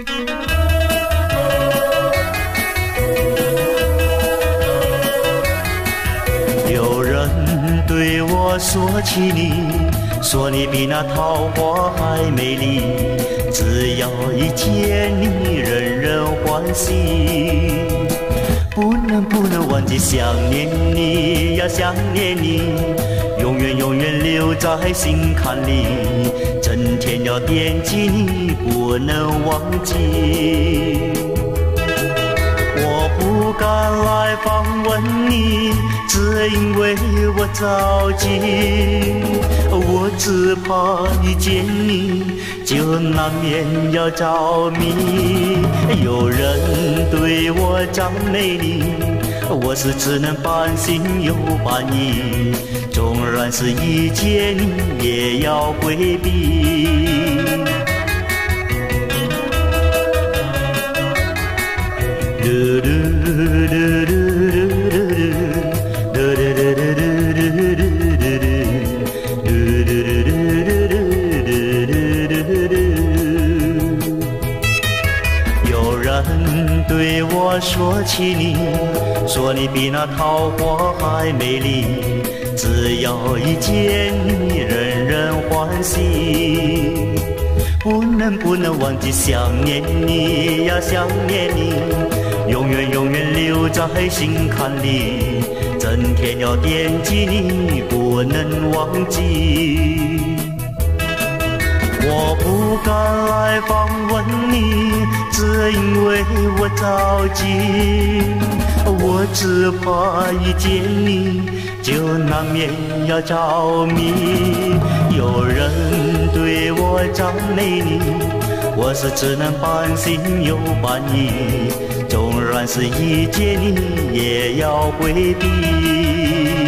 有人对我说起你，说你比那桃花还美丽，只要一见你，人人欢喜。不能忘记想念你呀，想念你，永远留在心坎里，整天要惦记你，不能忘记。我不敢来访问你，只因为我着急，我只怕一见你就难免要着迷。有人对我赞美你，我是只能半信又半疑，纵然是一见你也要回避。有人对我说起你，说你比那桃花还美丽，只要一见你，人人欢喜。不能忘记想念你呀，想念你，永远留在心坎里，整天要惦记你，不能忘记。我不敢来访问你，只因为我着急，我只怕一见你就难免要着迷。有人对我赞美你，我是只能半信又半疑，纵然是一见你也要回避。